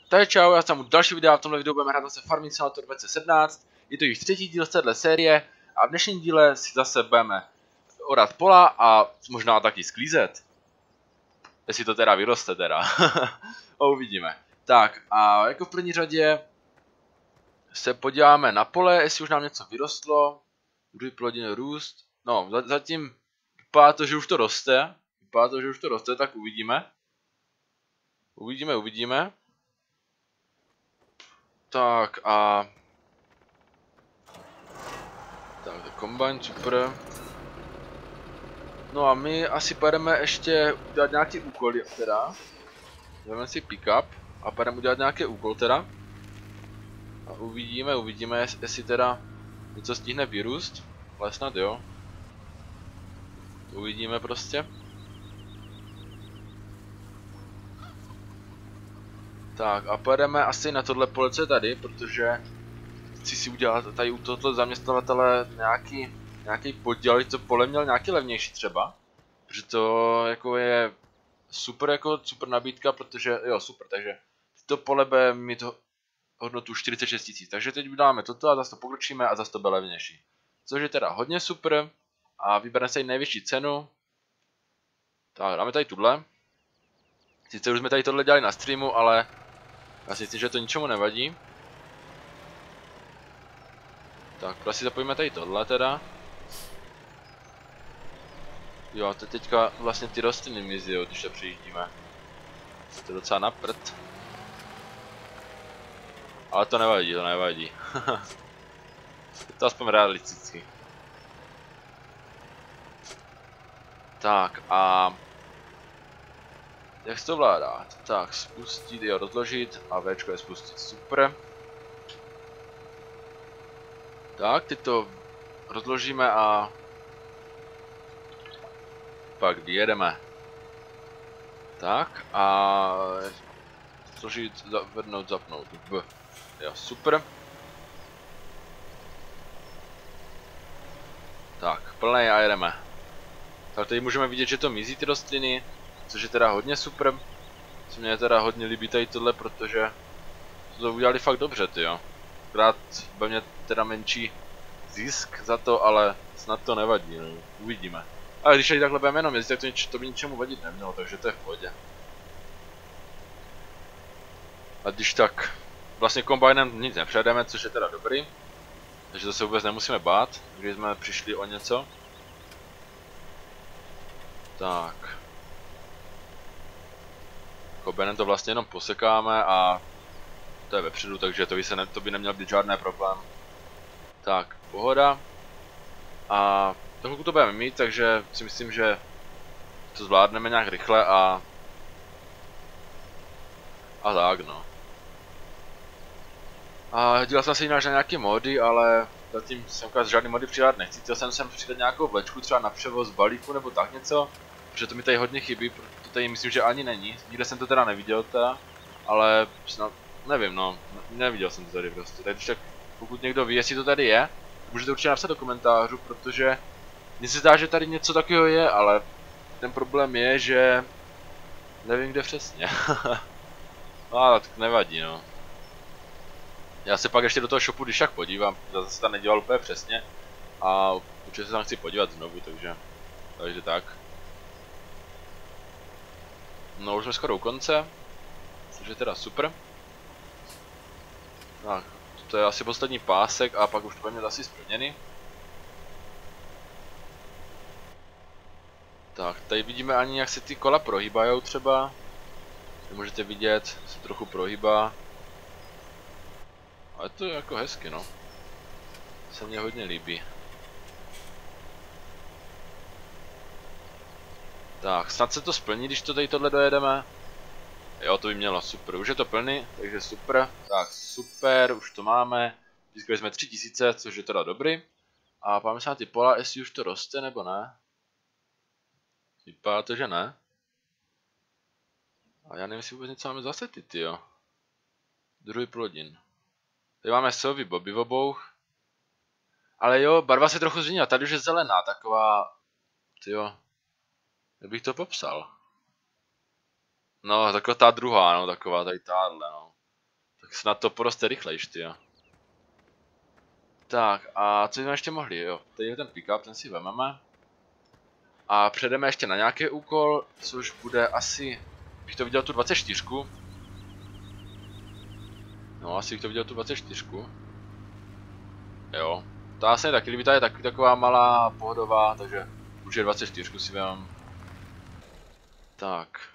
Takže čau, já jsem u další videa, v tomhle videu budeme hrát zase Farming Simulator 2017. Je to již třetí díl z téhle série a v dnešním díle si zase budeme orat pola a možná taky sklízet. Jestli to teda vyroste teda. Uvidíme. Tak a jako v první řadě se podíváme na pole, jestli už nám něco vyrostlo. Druhý plodin růst. No, zatím vypadá to, že už to roste. Tak uvidíme. Uvidíme. Tak a... Tak, kombajn, super. No a my asi pojedeme ještě udělat nějaký úkoly teda. Vezmeme si pick-up a pojedeme udělat nějaký úkol teda. A uvidíme, jestli teda něco stihne vyrůst. Ale snad jo. Uvidíme prostě. Tak a pojedeme asi na tohle polece tady, protože chci si udělat tady u tohoto zaměstnavatele nějaký podíl, to pole měl nějaký levnější třeba. Protože to jako je super nabídka, protože jo super, takže to pole bude mít hodnotu 46 000, takže teď uděláme toto a zase to pokročíme a zase to bude levnější. Což je teda hodně super a vybereme si nejvyšší cenu. Tak dáme tady tuhle. Sice už jsme tady tohle dělali na streamu, ale já si myslím, že to ničemu nevadí. Tak prostě zapojíme tady tohle teda. Jo, to teďka vlastně ty rostliny mizí, když to přijíždíme. To je docela na prd. Ale to nevadí. Je to aspoň realisticky. Tak a... Jak se to vládá? Tak, spustit, jo, rozložit a Včko je spustit, super. Tak, teď to rozložíme a... Pak vyjedeme. Tak a... Složit, zavednout, zapnout, jo, super. Tak, plnej a jedeme. Tak tady můžeme vidět, že to mizí ty rostliny, což je teda hodně super. Se mně teda hodně líbí tady tohle, protože to udělali fakt dobře, tyjo. Akorát bude mě teda menší zisk za to, ale snad to nevadí, no. Uvidíme. Ale když tady takhle budeme jenom jezdit, tak to by ničemu vadit nemělo, takže to je v pohodě. A když tak, vlastně kombajnem nic nepředeme, což je teda dobrý. Takže to se vůbec nemusíme bát, když jsme přišli o něco. Tak. Kombajnem to vlastně jenom posekáme a to je vepředu, takže to by neměl být žádný problém. Tak, pohoda. A trochu to budeme mít, takže si myslím, že to zvládneme nějak rychle a tak no. A dělal jsem si jinak na nějaké mody, ale zatím jsem žádný mody přidat nechci. Chtěl jsem sem přidat nějakou vlečku třeba na převoz balíku nebo tak něco, protože to mi tady hodně chybí, protože tady myslím, že ani není. Nikde jsem to teda neviděl teda, ale snad, nevím no, neviděl jsem to tady prostě. Takže pokud někdo ví, jestli to tady je, můžete určitě napsat do komentářů, protože mně se zdá, že tady něco takového je, ale ten problém je, že nevím kde přesně. No ale tak nevadí no. Já se pak ještě do toho shopu když tak podívám, zase se tam nedělal úplně přesně a určitě se tam chci podívat znovu, takže tak. No už jsme skoro u konce, což je teda super. Tak, to je asi poslední pásek a pak už to bude mít asi splněný. Tak, tady vidíme ani jak se ty kola prohýbajou třeba. Můžete vidět, se trochu prohýbá. Ale to je jako hezky no. Se mně hodně líbí. Tak, snad se to splní, když to tady tohle dojedeme. Jo, to by mělo, super, už je to plný, takže super. Tak, super, už to máme. Získali jsme 3000, což je teda dobrý. A páme se na ty pola, jestli už to roste nebo ne. Vypadá to, že ne. A já nevím, jestli vůbec něco máme zase tyjo. Druhý plodin. Tady máme sovy boby v obou. Ale jo, barva se trochu změnila, tady už je zelená, taková, tyjo, jak bych to popsal. No, taková ta druhá, no, taková tady tahle, no. Tak snad to poroste rychlejš, tyjo. Tak a co jsme ještě mohli, jo. Tady je ten pick-up, ten si vememe. A přejdeme ještě na nějaký úkol, což bude asi, bych to viděl tu 24. No, asi bych to viděl tu 24. Jo. Ta se mi taky líbí, ta je taky taková malá, pohodová, takže už je 24 si vem. Tak.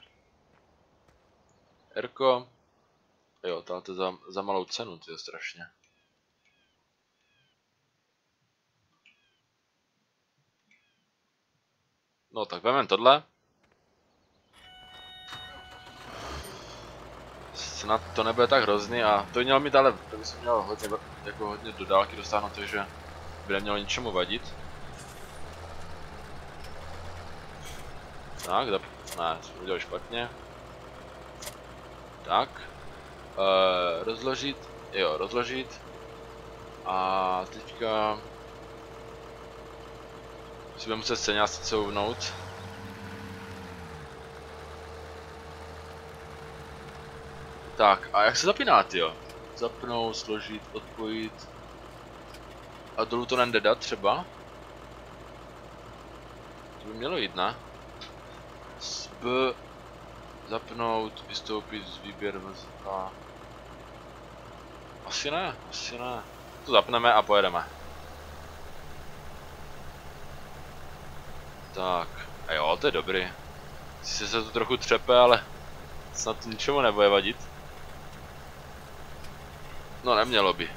Erko. Jo, to je za malou cenu, to je strašně. No tak vemem tohle. Snad to nebude tak hrozný a to by mělo mít, ale to by se mělo hodně, jako hodně do dálky dostáhnout, takže by nemělo ničemu vadit. Tak, ne, jsme udělali špatně. Tak. Rozložit, jo, rozložit. A teďka si budeme muset scéně couvnout. Tak, a jak se zapíná, tyjo? Zapnout, složit, odpojit. A dolů to nejde dát třeba? To by mělo jít, ne? Zapnout, vystoupit z výběr a... Asi ne, asi ne. To zapneme a pojedeme. Tak, a jo, to je dobrý. Sice se to trochu třepe, ale snad to ničemu nebude vadit. No, nemělo by.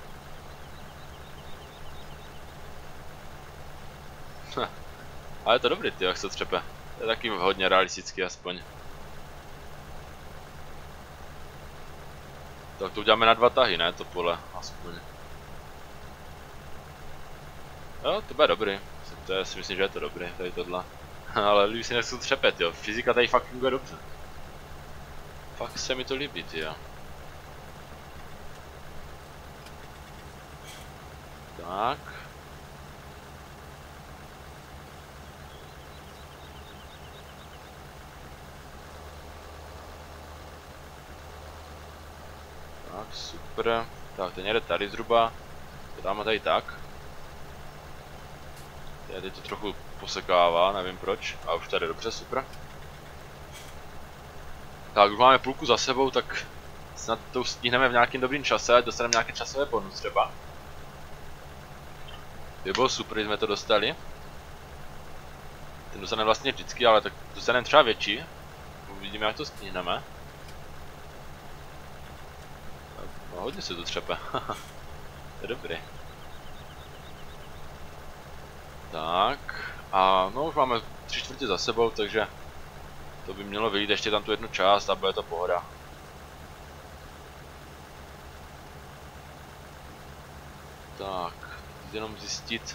Ale je to dobrý, ty, jak se to třepe. To je taky hodně realistický aspoň. Tak to uděláme na 2 tahy, ne? To pole, aspoň. Jo, to bude dobrý. To je, si myslím, že je to dobrý, tady tohle. Ale líbí si, jak se to třepet, jo. Fyzika tady fakt funguje dobře. Fakt se mi to líbí, jo. Tak. Tak, super. Tak, ten jede tady zhruba. To dáme tady tak. Teď to trochu posekává, nevím proč. A už tady dobře, super. Tak, už máme půlku za sebou, tak snad to stihneme v nějakém dobrým čase, ať dostaneme nějaký časové bonus třeba. By bylo super, když jsme to dostali. Ten dostaneme vlastně vždycky, ale tak dostaneme třeba větší. Uvidíme, jak to stihneme. No, hodně se to třepe. To je dobrý. Tak, a no už máme 3/4 za sebou, takže to by mělo vyjít ještě tam tu jednu část a bude to pohoda. Tak, jenom zjistit,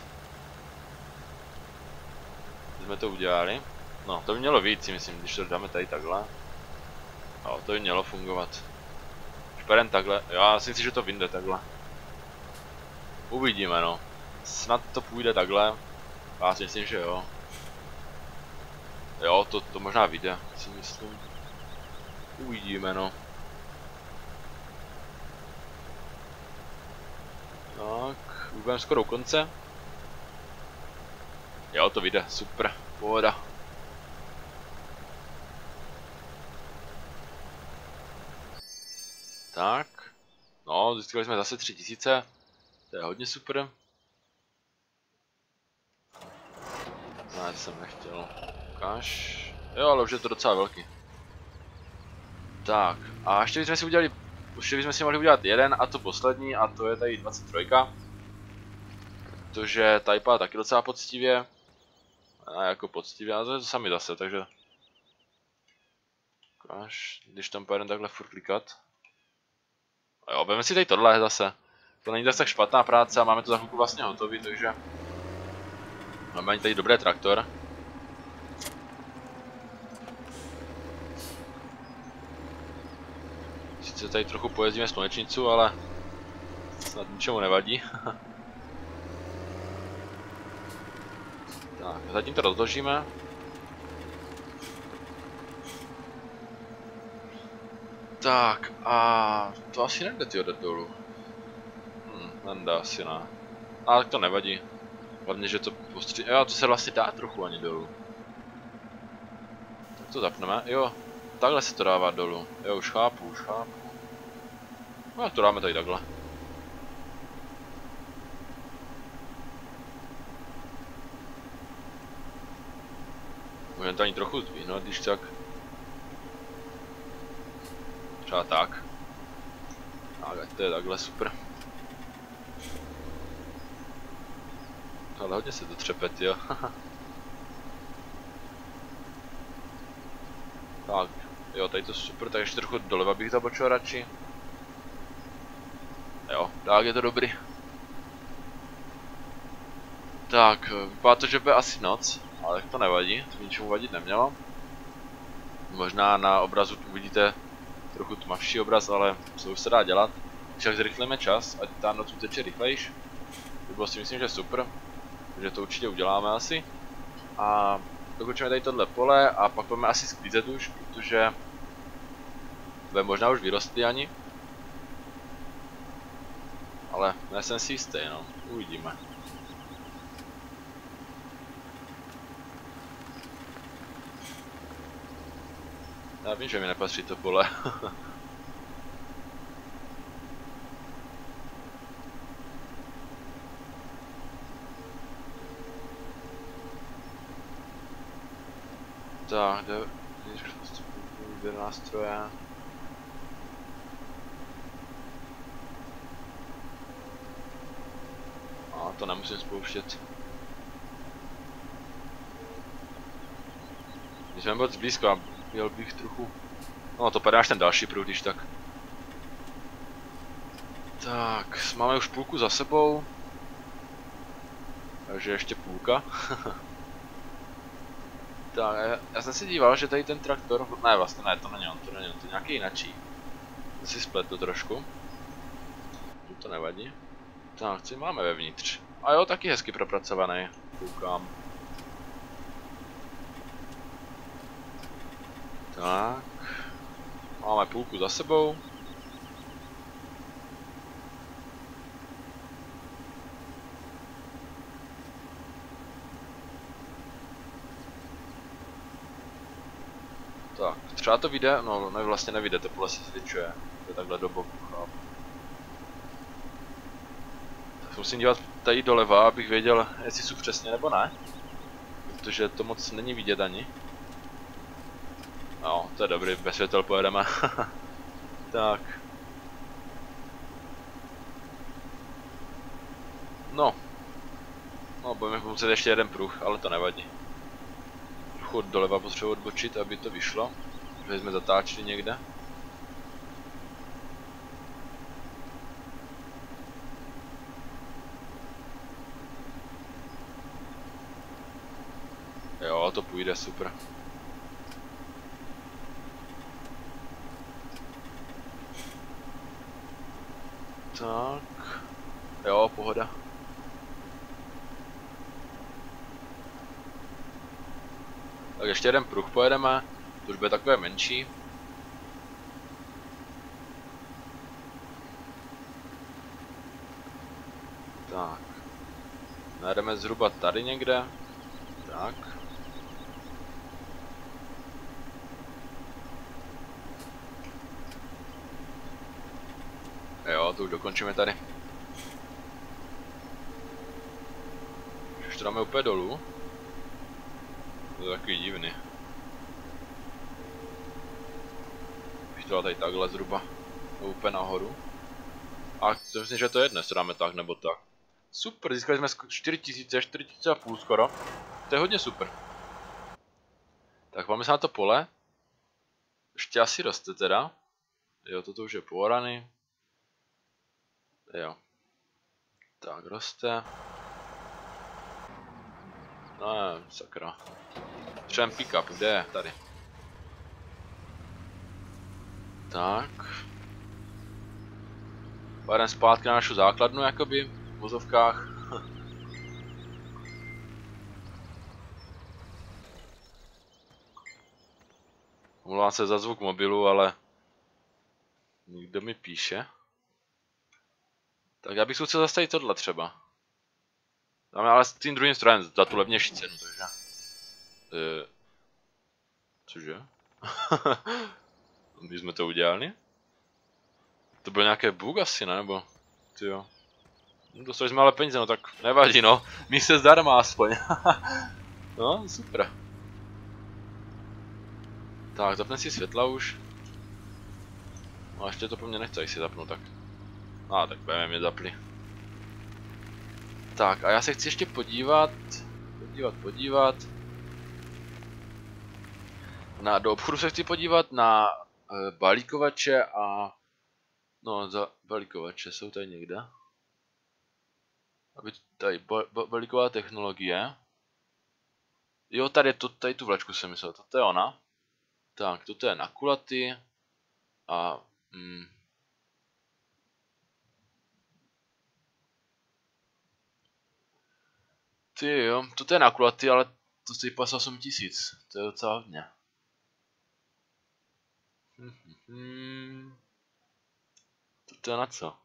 že jsme to udělali. No, to by mělo vyjít, si myslím, když to dáme tady takhle. No, to by mělo fungovat. Šperem takhle, já si myslím, že to vyjde takhle. Uvidíme, no. Snad to půjde takhle. Já si myslím, že jo. Jo, to možná vyjde, si myslím. Uvidíme, no. Tak, už budeme skoro u konce. Jo, to vyjde, super, pohoda. Tak, no, získali jsme zase 3000. To je hodně super. Ne, to jsem nechtěl. Ukáž. Jo, ale už je to docela velký. Tak, a ještě bychom si udělali, ještě bychom si mohli udělat jeden, a to poslední, a to je tady 23. Protože Typa taky docela poctivě. A jako poctivě, ale to je to sami zase, takže... Ukáž, když tam pojedeme takhle furt klikat. A jo, budeme si tady tohle zase. To není tak špatná práce a máme to za chvilku vlastně hotový, takže... Máme tady dobrý traktor. Sice tady trochu pojezdíme slunečnicu, ale snad ničemu nevadí. Tak, zatím to rozložíme. Tak a to asi nejde ty odet dolů. Nedá asi ne. Ale to nevadí. Hlavně, že to postří... Jo, to se vlastně dá trochu ani dolů. Tak to zapneme, jo. Takhle se to dává dolů. Jo, už chápu, už chápu. No, to dáme tady takhle. Můžeme to ani trochu zdvihnout, když tak. Třeba tak. Ale to je takhle super. Ale hodně se to třepe, jo. Tak, jo, tady to super, tak ještě trochu doleva bych zabočil radši. Jo, tak je to dobrý. Tak, vypadá to, že bude asi noc, ale to nevadí, to ničemu vadit nemělo. Možná na obrazu uvidíte trochu tmavší obraz, ale co už se dá dělat. Však zrychlíme čas, ať ta noc uteče rychlejš. To bylo si myslím, že super, takže to určitě uděláme asi. A dokončíme tady tohle pole a pak budeme asi sklízet už, protože bude možná už vyrostly ani. Ale nejsem si jistý, no, uvidíme. Já vím, že mi nepatří to pole. Tak, kde nástroje. A to nemusím spouštět. Když jsem moc blízko a měl bych trochu... No to padá až ten další pruh, když tak. Tak, máme už půlku za sebou. Takže ještě půlka. Tak, já jsem si díval, že tady ten traktor... Ne, vlastně ne, to není on, to je nějaký jinačí. To si spletl trošku. To nevadí. Tak, co máme vevnitř? A jo, taky hezky propracovaný. Koukám. Tak. Máme půlku za sebou. Tak, třeba to vyjde, no ne, vlastně nevyjde, to pole se zvětšuje. To je takhle do boku, chápu. Tak musím dívat tady doleva, abych věděl, jestli jsou přesně nebo ne. Protože to moc není vidět ani. No, to je dobrý, bez světel pojedeme. Tak. No. No, budeme muset ještě jeden pruh, ale to nevadí. Trochu doleva potřebuji odbočit, aby to vyšlo. Že jsme zatáčeli někde. Jo, to půjde, super. Tak. Jo, pohoda. Tak ještě jeden pruh pojedeme, to už bude takové menší. Tak. Najdeme zhruba tady někde. Tak. Jo, to už dokončíme tady. Už to dáme úplně dolů. To je takový divný. Už to tady takhle zhruba. Úplně nahoru. A to myslím, že to je dnes, to dáme tak nebo tak. Super, získali jsme 4000, 4500 skoro. To je hodně super. Tak máme se na to pole. Ještě asi roste teda. Jo, toto už je pooraný. Jo. Tak, roste. No, sakra. Třeba pick-up, kde je? Tady. Tak. Půjdeme zpátky na našu základnu, jakoby, v vozovkách. Omlouvám se za zvuk mobilu, ale Někdo mi píše. Tak já bych zkusil zastavit tohle třeba. Dáme ale s tím druhým strojem za tu levnější cenu, takže. Cože? My jsme to udělali? To byl nějaký bug asi, ne? Nebo... Tyjo. No, dostali jsme ale peníze, no tak nevadí, no. Mí se zdarma aspoň. No, super. Tak, zapne si světla už. No a ještě to po mně nechce, jak si zapnu, tak. Tak budeme mě zapli. Tak, a já se chci ještě podívat. Podívat. Do obchodu se chci podívat na balíkovače a... No, za balíkovače jsou tady někde. Aby tady balíková technologie. Jo, tady tu vlačku jsem myslel, toto je ona. Tak, toto je na kulaty. A... Ty jo, toto je na kulaty, ale to stojí pas 8000. To je docela hodně. To je na co?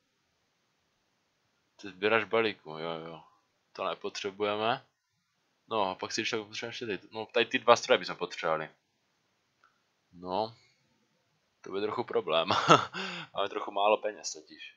Ty sběrač balíku, jo. To nepotřebujeme. No a pak si ještě potřebujeme ještě tady. No tady ty dva stroje bychom potřebovali. No. To bude trochu problém. Máme trochu málo peněz totiž.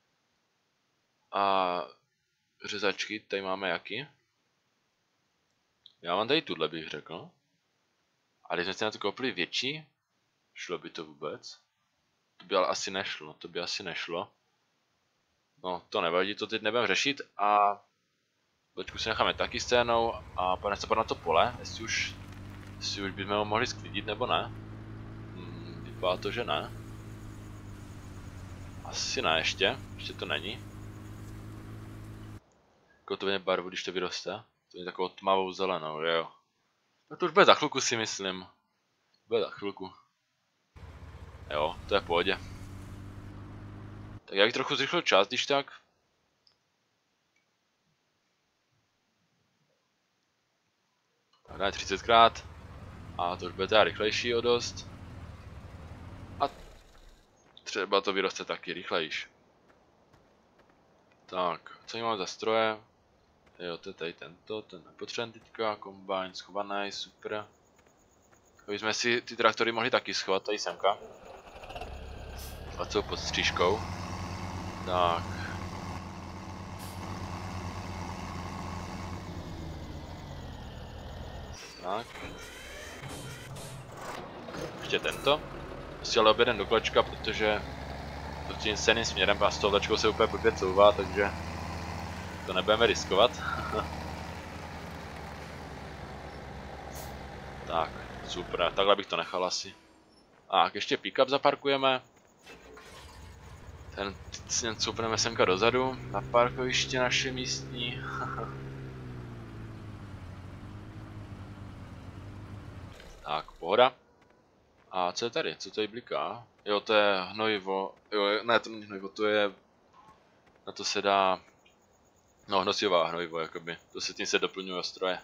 A řezačky, tady máme jaký? Já mám tady tuhle, bych řekl. A když jsme si na to koupili větší, šlo by to vůbec? To by ale asi nešlo. No, to nevadí, to teď nebudeme řešit a... Počku si necháme taky scénou a pojďme se na to pole, jestli už bychom ho mohli sklidit nebo ne. Vypadá to, že ne. Asi ne ještě to není. Jakou to bude barvu, když to vyroste? To je takovou tmavou zelenou, jo. No to už bude za chvilku, si myslím. Bude za chvilku. Jo, to je v pohodě. Tak já bych trochu zrychlil čas, když tak. Tak dáme 30krát. A to už bude teda rychlejší o dost. A třeba to vyroste taky rychlejš. Tak, co máme za stroje? Jo, to je tady tento, ten nepotřebujeme teďka, kombajn schovaný, super. Aby jsme si ty traktory mohli taky schovat, tady semka. A co pod střížkou. Tak. Tak. Ještě tento. Musí ale objedem do kolečka, protože to tím stejným směrem a s tou vlečkou se úplně blbě couvá, takže to nebudeme riskovat. Tak, super, takhle bych to nechal asi. Tak, ještě pick-up zaparkujeme. Ten si coupneme semka dozadu, na parkoviště naše místní. Tak, pohoda. A co je tady? Co tady bliká? Jo, to je hnojivo. Jo, ne, to není hnojivo, to je... Na to se dá... No, hnosivá hnojivo, jakoby. To se tím se doplňuje stroje.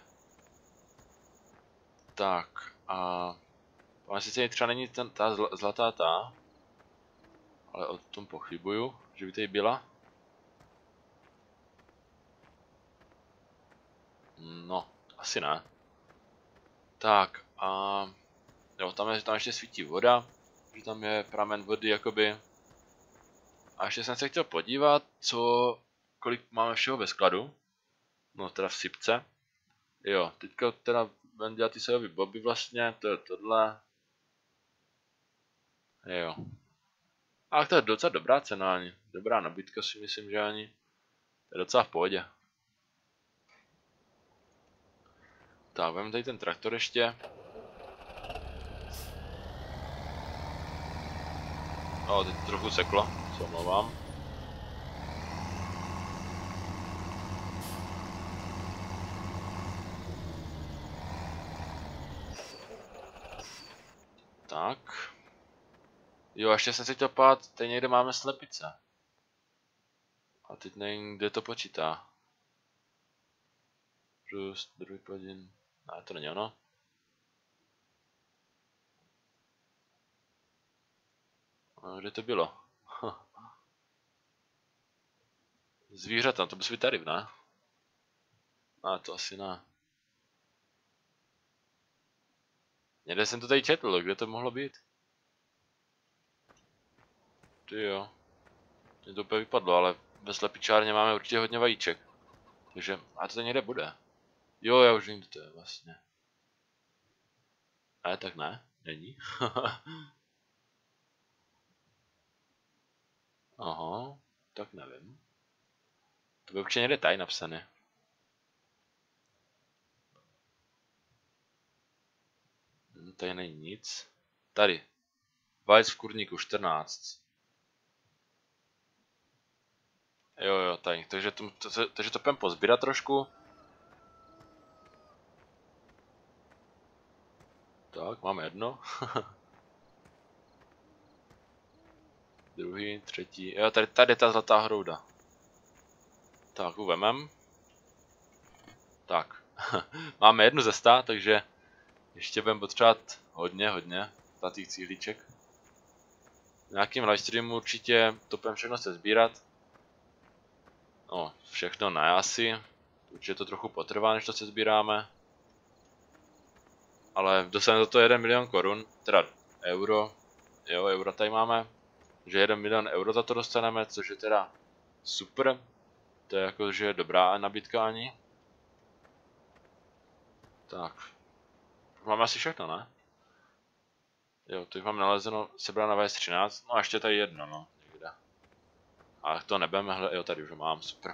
Tak, a... Pane sice třeba není ta zlatá ta. Ale o tom pochybuju, že by tady byla. No, asi ne. Tak, a... Jo, tam ještě svítí voda. Že tam je pramen vody, jakoby. A ještě jsem se chtěl podívat, kolik máme všeho ve skladu. No, teda v sypce. Jo, teďka teda budeme dělat ty sojový boby vlastně, to je tohle. Jo. Ale to je docela dobrá cena ani. Dobrá nabídka si myslím, že ani. To je docela v pohodě. Tak, vezmeme tady ten traktor ještě. No, teď trochu seklo, co omlouvám. Tak. Jo, ještě jsem si chtěl pát, tady někde máme slepice. A teď nevím, kde to počítá. Růst, druhý plodin. Ne, to není ono. Kde to bylo? Zvířata, to by být tady, ne? A to asi ne. Někde jsem to tady četl, kde to mohlo být? Ty jo. Mně to úplně vypadlo, ale ve slepičárně máme určitě hodně vajíček. Takže, a to někde bude. Jo, já už vím, to je vlastně. Ale tak ne, není. Aha, tak nevím. To by určitě někde tady napsané. Tady není nic. Tady. Vajec v kurníku 14. Jo, tady. Takže to půjdem pozbírat trošku. Tak, máme jedno. Druhý, třetí. Jo, tady je ta zlatá hrouda. Tak, uvemem. Tak. Máme jednu ze 100, takže ještě budeme potřebovat hodně zlatých cíhlíček. V nějakým livestreamu určitě to budeme všechno se sbírat. No, všechno ne asi. Určitě to trochu potrvá, než to se sbíráme. Ale dostaneme za to 1 milion korun, teda euro. Jo, euro tady máme. Že 1 milion euro za to dostaneme, což je teda super. To je jakože dobrá nabídka ani. Tak. Máme asi všechno, ne? Jo, teď mám nalezeno sebráno na VS13, no a ještě tady jedno, no, někde. A to nebudeme hledat, jo, tady už ho mám, super.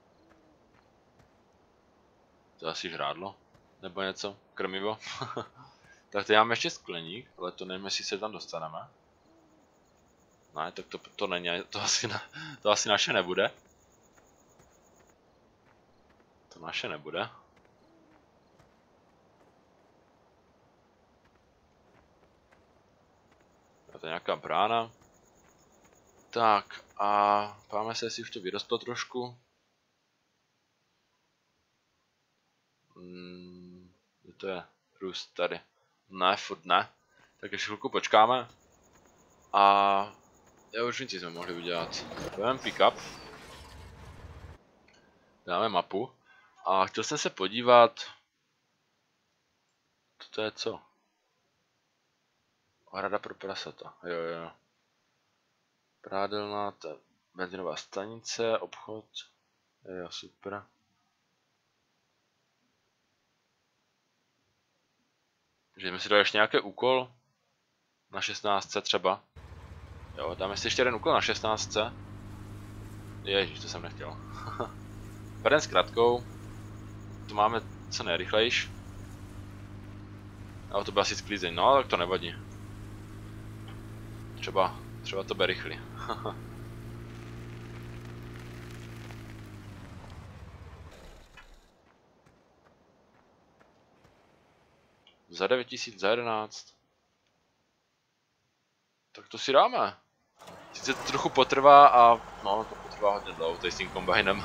To je asi žrádlo, nebo něco, krmivo. Tak tady máme ještě skleník, ale to nevím, jestli se tam dostaneme. Ne, tak to není, to asi naše nebude. To naše nebude. To je nějaká brána. Tak a páme se, jestli už to vyrostlo trošku. To je růst tady. Ne, furt ne. Tak ještě chvilku počkáme. A já už víc jsme mohli udělat. Jdeme pick up. Dáme mapu. A chtěl jsem se podívat. To je co? Hrada pro prasata. Jo. Prádelná, to je benzinová stanice, obchod. Jo, super. Že jsme si dali ještě nějaký úkol. Na 16 třeba. Jo, dáme si ještě jeden úkol na 16. Ježíš, to jsem nechtěl. Jeden s kratkou. To máme co nejrychlejš. Ale to by asi sklízeň, no tak to nevadí. Třeba to bude rychlý. Za 9000, za 11. Tak to si dáme. Sice to trochu potrvá a no, to potrvá hodně dlouho tady s tím kombajnem.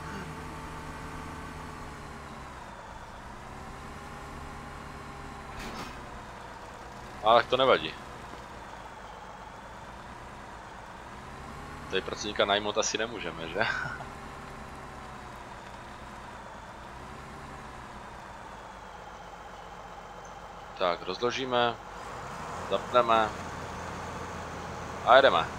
Ale to nevadí. Tady pracovníka najmout asi nemůžeme, že? Tak, rozložíme, zapneme a jedeme.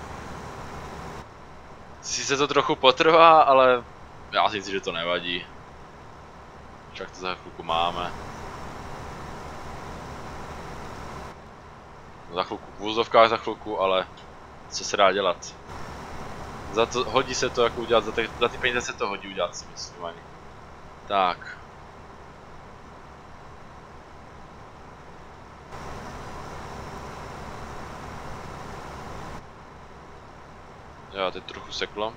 Sice to trochu potrvá, ale já si myslím, že to nevadí. Však to za chvilku máme. Za chvilku v úzovkách, za chvilku, ale co se dá dělat? Hodí se to jako udělat, za ty peníze se to hodí udělat, si myslím ani. Tak. Jo, teď trochu seklo.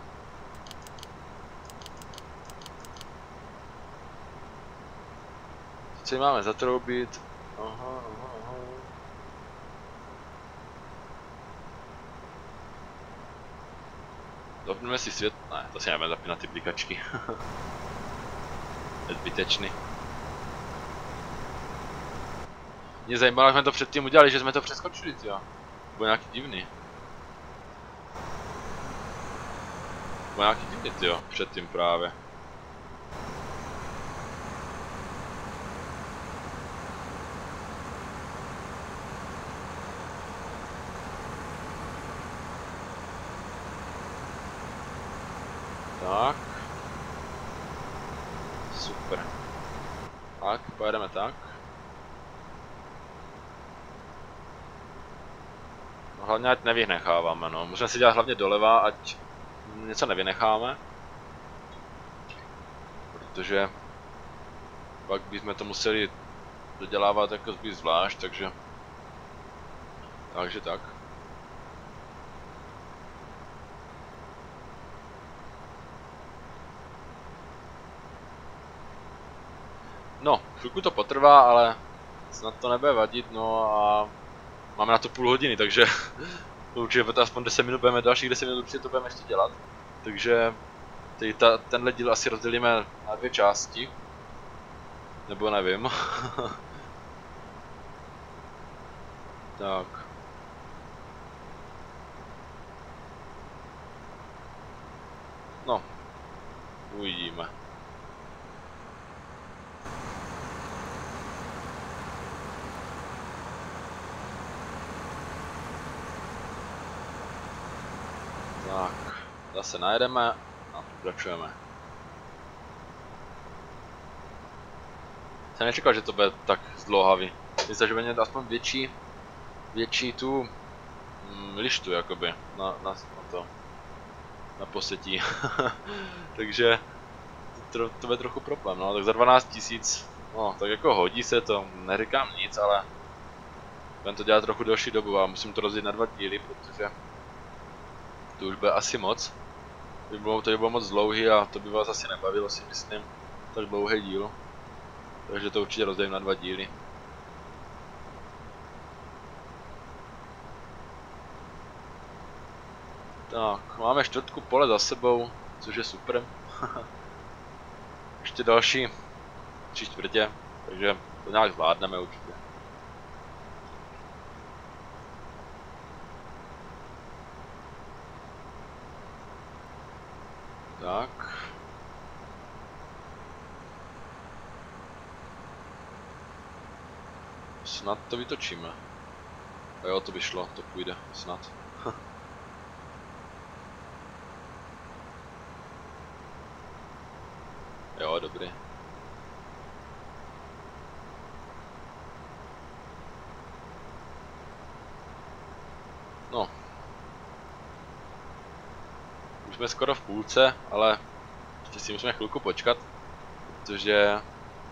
Co máme zatroubit? Aha. Zapneme si svět... Ne, to si nebudeme zapínat ty blikačky. Je zbytečný. Mě zajímalo, jak jsme to předtím udělali, že jsme to přeskočili, jo. Bylo nějaký divný. Má nějaký limit, jo, předtím právě. Tak. Super. Tak, pojedeme tak. No, hlavně ať nevynecháváme, no. Můžeme si dělat hlavně doleva, ať něco nevynecháme. Protože pak bychom to museli dodělávat jako zbyt zvlášť, takže tak. No, chvilku to potrvá, ale snad to nebude vadit, no a máme na to půl hodiny, takže určitě to aspoň 10 minut budeme, dalších 10 minut určitě to budeme ještě dělat. Takže tenhle díl asi rozdělíme na 2 části. Nebo nevím. Tak. No. Uvidíme. Tak. Zase najedeme a pokračujeme. Jsem nečekal, že to bude tak zdlouhavý. Myslím, že bude mít aspoň větší tu lištu jakoby na posetí. Takže to bude trochu problém, no, tak za 12 000, no, tak jako hodí se to, neříkám nic, ale budeme to dělat trochu delší dobu a musím to rozdělit na 2 díly, protože to už bude asi moc. To by bylo moc dlouhý a to by vás asi nebavilo, si myslím, tak dlouhý díl. Takže to určitě rozdělím na 2 díly. Tak, máme 4 pole za sebou, což je super. Ještě další 3/4, takže to nějak zvládneme určitě. Tak. Snad to vytočíme. A jo, to by šlo, to půjde, snad. Jo, dobrý. No. Už jsme skoro v půlce, ale ještě si musíme chvilku počkat, protože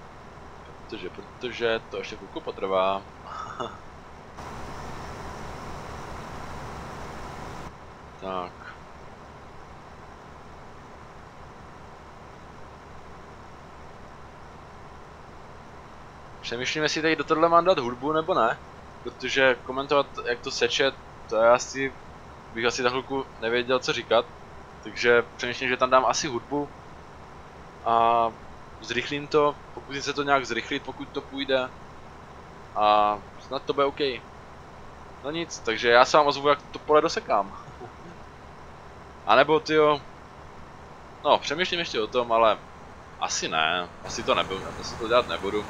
to ještě chvilku potrvá. Tak. Přemýšlím, jestli tady do tohle mám dát hudbu nebo ne, protože komentovat, jak to seče, to je asi, bych asi za chvilku nevěděl, co říkat. Takže přemýšlím, že tam dám asi hudbu a zrychlím to, pokusím se to nějak zrychlit, pokud to půjde a snad to bude OK. No nic, takže já se vám ozvu, jak to pole dosekám. A nebo tyjo, no přemýšlím ještě o tom, ale asi ne, asi to nebudu, asi to dělat nebudu.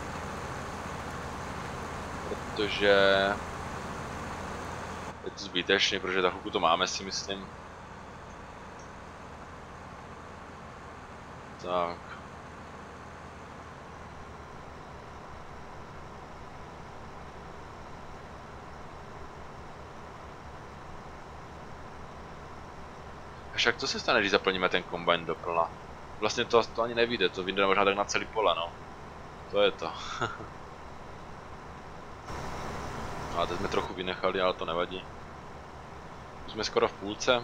Protože je to zbytečně, protože za chvilku to máme, si myslím. Tak. Až jak to se stane, když zaplníme ten kombajn doplna? Vlastně to ani nevyjde, to vyjde možná tak na celý pole, no. To je to. A teď jsme trochu vynechali, ale to nevadí. Už jsme skoro v půlce.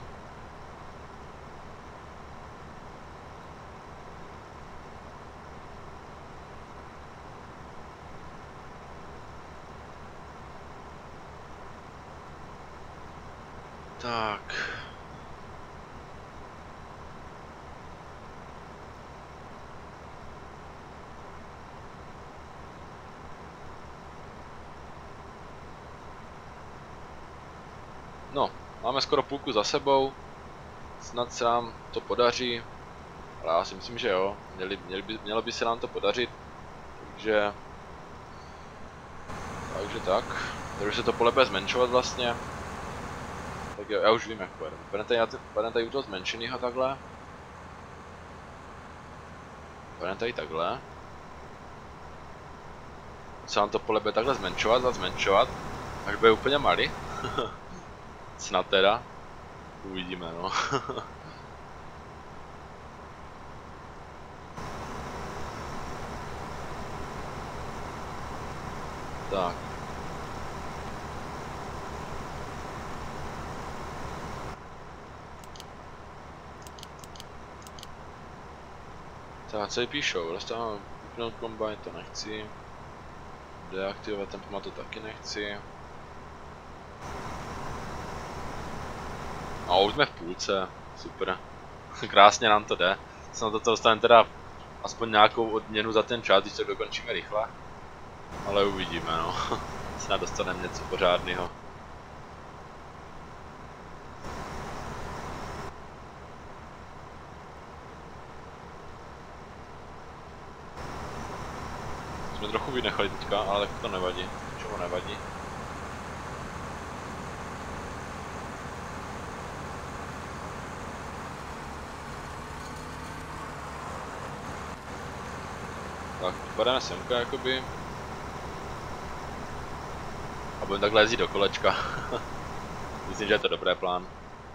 Tak. No, máme skoro půlku za sebou. snad se nám to podaří, ale já si myslím, že jo, mělo by se nám to podařit, takže tak, takže se to pole bude zmenšovat vlastně, tak jo, já už vím jak pojedeme, pojedeme tady u toho zmenšenýho takhle, pojedeme tady takhle, se nám to pole bude takhle zmenšovat, až bude úplně malý, snad teda, uvidíme no. Tak. Tak, co ji píšou? Dostávám vypnout kombajn, to nechci. Deaktivovat tempomat, to taky nechci. A už jsme v půlce, super. Krásně nám to jde. Snad do toho dostaneme teda aspoň nějakou odměnu za ten čas, když to dokončíme rychle. Ale uvidíme no. Snad dostaneme něco pořádného. Jsme trochu vynechali teďka, ale tak to nevadí. Čemu nevadí. Tak, pademe semka jakoby. A budeme takhle jezdit do kolečka. Myslím, že je to dobrý plán.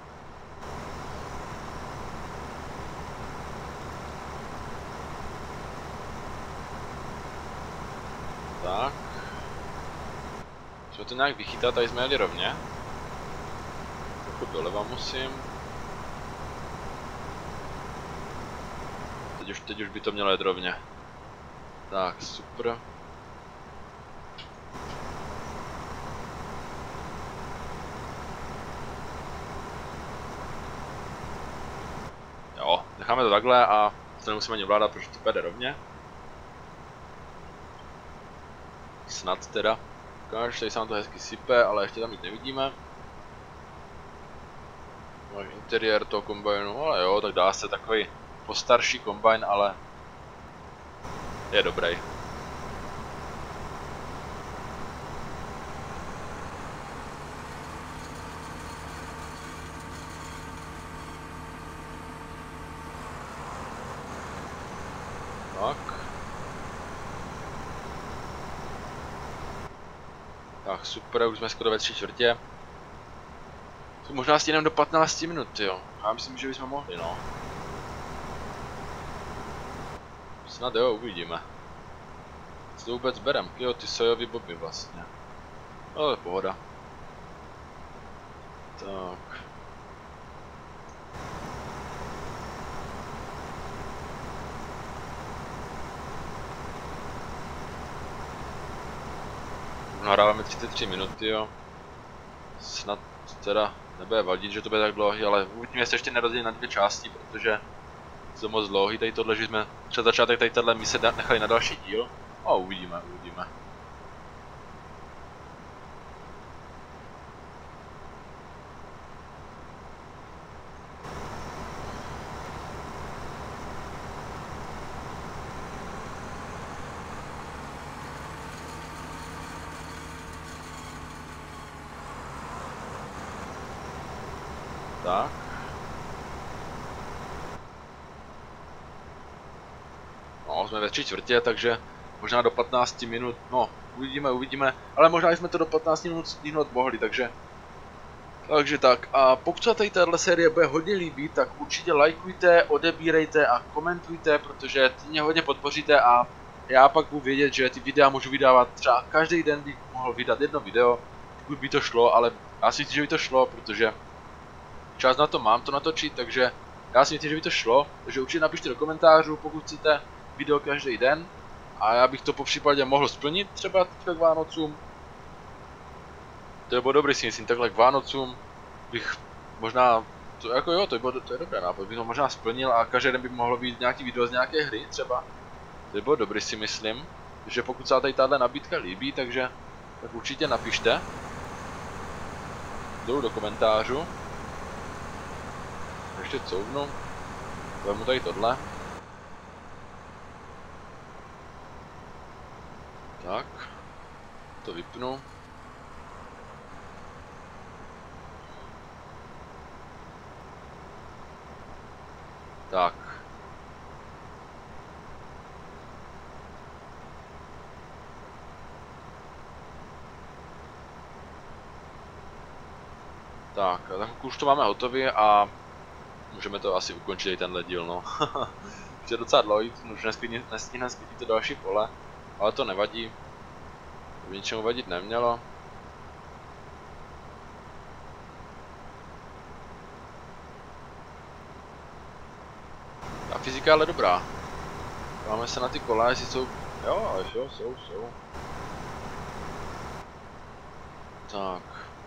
Tak. Musíme to nějak vychytat, tady jsme jeli rovně. Trochu doleva musím. Teď už by to mělo jet rovně. Tak, super. Jo, necháme to takhle a to nemusíme ani vládat, protože to půjde rovně. Snad teda. Ukáž, tady se nám to hezky sype, ale ještě tam nic nevidíme. No, interiér toho kombajnu, ale jo, tak dá se takový postarší kombajn, ale je dobrý. Tak super, už jsme skoro ve 3/4. To možná stíneme do 15 minut, jo. Já myslím, že bychom mohli, no. Snad jo, uvidíme. Co to vůbec berem? Jo, ty sojový boby vlastně. No, to je pohoda. Tak. Nahráváme 33 minuty, jo. Snad teda nebude vadit, že to bude tak dlouhý, ale uvidíme, jestli ještě nerozdělí na 2 části, protože to moc dlouhý tady tohle, že jsme před začátek tady tahle mise nechali na další díl. A uvidíme. Tak. No, jsme ve 3/4, takže možná do 15 minut, no, uvidíme, ale možná jsme to do 15 minut stihnout mohli, takže tak. A pokud se tady tato série bude hodně líbit, tak určitě lajkujte, odebírejte a komentujte, protože ty mě hodně podpoříte a já pak budu vědět, že ty videa můžu vydávat třeba každý den bych mohl vydat jedno video, pokud by to šlo, ale já si myslím, že by to šlo, protože čas na to mám to natočit, takže já si myslím, že by to šlo, takže určitě napište do komentářů, pokud chcete video každý den a já bych to po případě mohl splnit třeba teďka k Vánocům. To je bylo dobrý, si myslím, takhle k Vánocům bych možná, to jako jo, to je dobré nápad, bych to možná splnil a každý den by mohlo být nějaký video z nějaké hry třeba. To je bylo dobrý, si myslím, že pokud se tady tahle nabídka líbí, takže tak určitě napište dolů do komentářů. Ještě couvnu. Vemu tady tohle. Tak. To vypnu. Tak. Tak, a tak už to máme hotově a můžeme to asi ukončit i tenhle díl, no. Už je docela dlouhý, už nestihneme zpět to další pole, ale to nevadí. To ničemu vadit nemělo. A fyzika je ale dobrá. Máme se na ty kola, jestli jsou... Jo, jsou. Tak.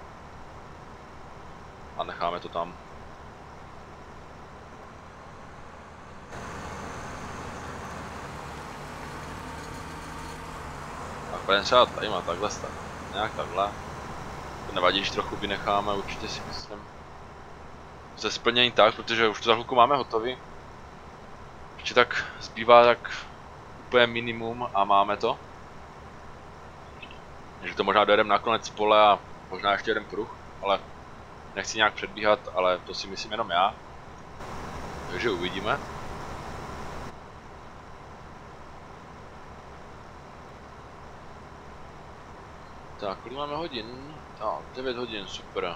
A necháme to tam. Tak třeba tady má takhle stav. Nějak takhle. To nevadí, když trochu vynecháme, určitě si myslím. Ze splnění tak, protože už to za chvilku máme hotový. Ještě tak zbývá tak úplně minimum a máme to. Takže to možná dojedeme na konec pole a možná ještě jeden pruh, ale nechci nějak předbíhat, ale to si myslím jenom já. Takže uvidíme. Tak, kolik máme hodin? 9 hodin, super.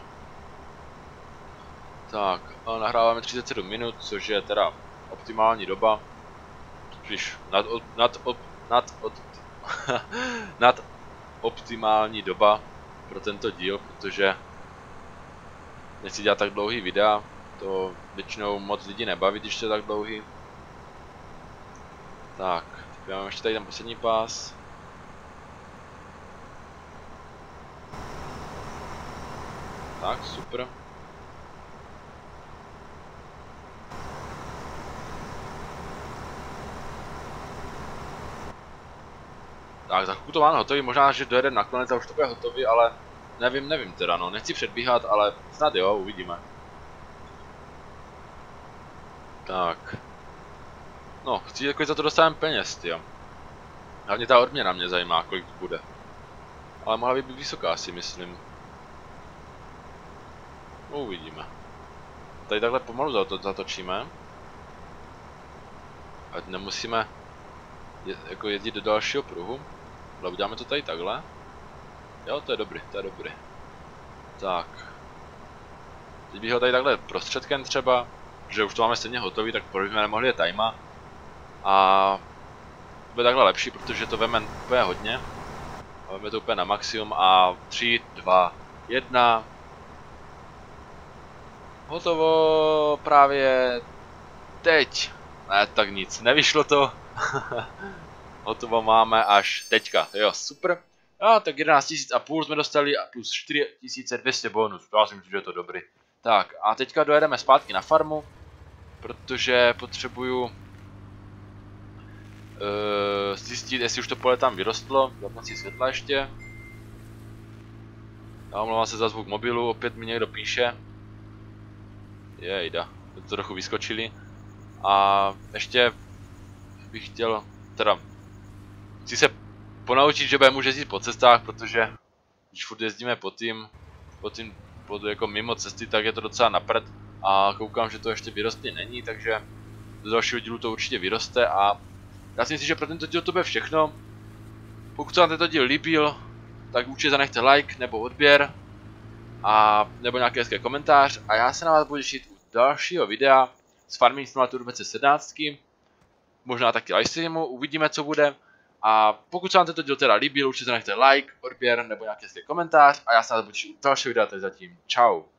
Tak, nahráváme 37 minut, což je teda optimální doba. Spíš nad optimální doba pro tento díl, protože nechci dělat tak dlouhý videa, to většinou moc lidí nebaví, když to je tak dlouhý. Tak, teď máme ještě tady ten poslední pás. Tak, super. Tak, za chvilku to máme hotový, možná, že dojedeme nakonec a už to bude hotový, ale nevím teda, no, nechci předbíhat, ale snad jo, uvidíme. Tak. No, chci jako za to dostaneme peněz, tyjo. Hlavně ta odměna mě zajímá, kolik to bude. Ale mohla by být vysoká, si myslím. No, uvidíme. Tady takhle pomalu zatočíme. Ať nemusíme jako jezdit do dalšího pruhu. Ale uděláme to tady takhle. Jo, to je dobrý, to je dobrý. Tak. Teď bych ho tady takhle prostředkem třeba, že už to máme stejně hotový, tak proč jsme nemohli jet tajma. A to bude takhle lepší, protože to veme úplně hodně. A veme to úplně na maximum a 3, 2, 1. Hotovo právě teď. Ne, tak nic, nevyšlo to. Hotovo máme až teďka, jo, super. A tak 11 500 jsme dostali a plus 4200 bonus, já si myslím, že je to dobrý. Tak a teďka dojedeme zpátky na farmu, protože potřebuju zjistit, jestli už to pole tam vyrostlo, zapnout si světla ještě. Já omlouvám se za zvuk mobilu, opět mi někdo píše. Jejda, to trochu vyskočili. A ještě bych chtěl, teda, chci se ponaučit, že budeme jezdit po cestách, protože když furt jezdíme jako mimo cesty, tak je to docela napřed. A koukám, že to ještě vyrostlý není, takže do dalšího dílu to určitě vyroste a já si myslím, že pro tento díl to bude všechno. Pokud se vám tento díl líbil, tak určitě zanechte like nebo odběr a nebo nějaký hezký komentář a já se na vás budu těšit u dalšího videa z Farming Simulator 2017. Možná taky livestreamu, uvidíme co bude. A pokud se vám tento díl teda líbil, určitě zanechte like, odběr nebo nějaký hezký komentář a já se na vás budu těšit u dalšího videa, takže zatím čau.